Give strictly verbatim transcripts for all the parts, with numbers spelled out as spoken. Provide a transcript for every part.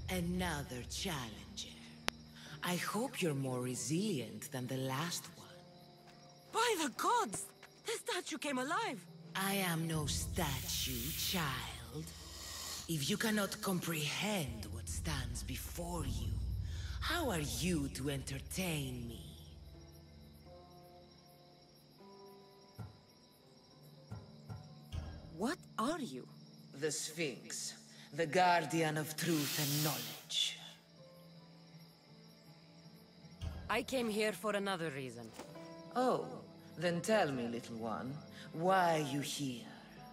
Another challenger. I hope you're more resilient than the last one. By the gods! The statue came alive! I am no statue, child. If you cannot comprehend what stands before you, how are you to entertain me? What are you? The Sphinx, the guardian of truth and knowledge. I came here for another reason. Oh, then tell me, little one, why are you here?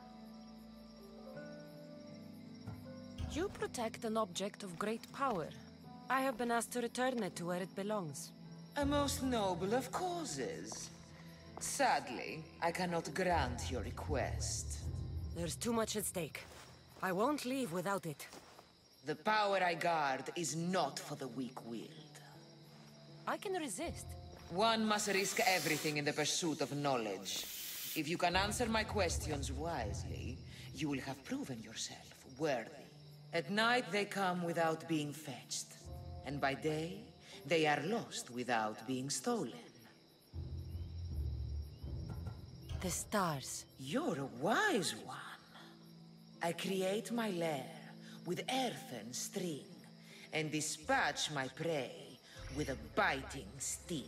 You protect an object of great power. I have been asked to return it to where it belongs. A most noble of causes. Sadly, I cannot grant your request. There's too much at stake. I won't leave without it. The power I guard is not for the weak-willed. I can resist. One must risk everything in the pursuit of knowledge. If you can answer my questions wisely, you will have proven yourself worthy. At night they come without being fetched, and by day they are lost without being stolen. The stars. You're a wise one. I create my lair with earthen string, and dispatch my prey with a biting sting.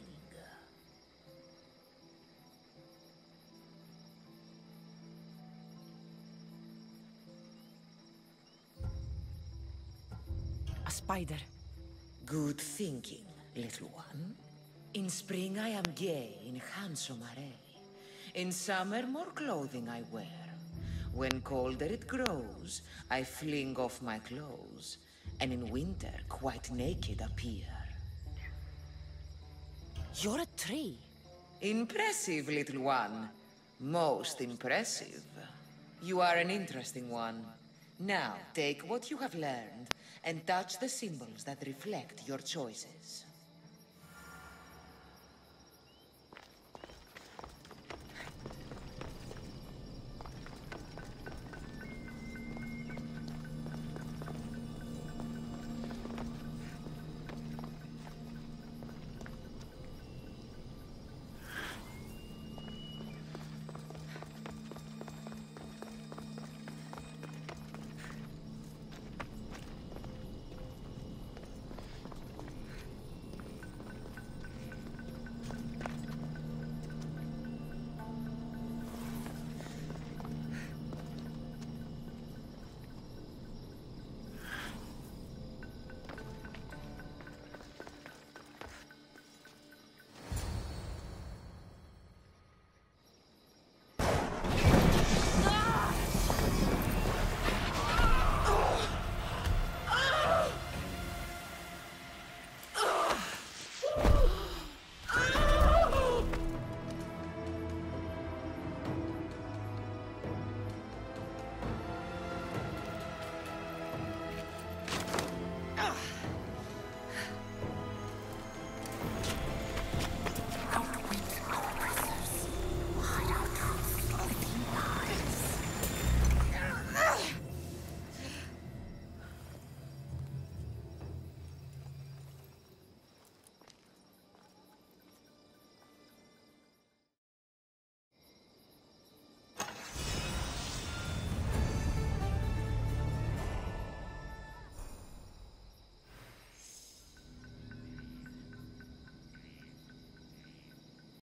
A spider. Good thinking, little one. In spring I am gay in handsome array. In summer more clothing I wear. When colder it grows, I fling off my clothes, and in winter quite naked appear. You're a tree. Impressive, little one. Most impressive. You are an interesting one. Now, take what you have learned and touch the symbols that reflect your choices.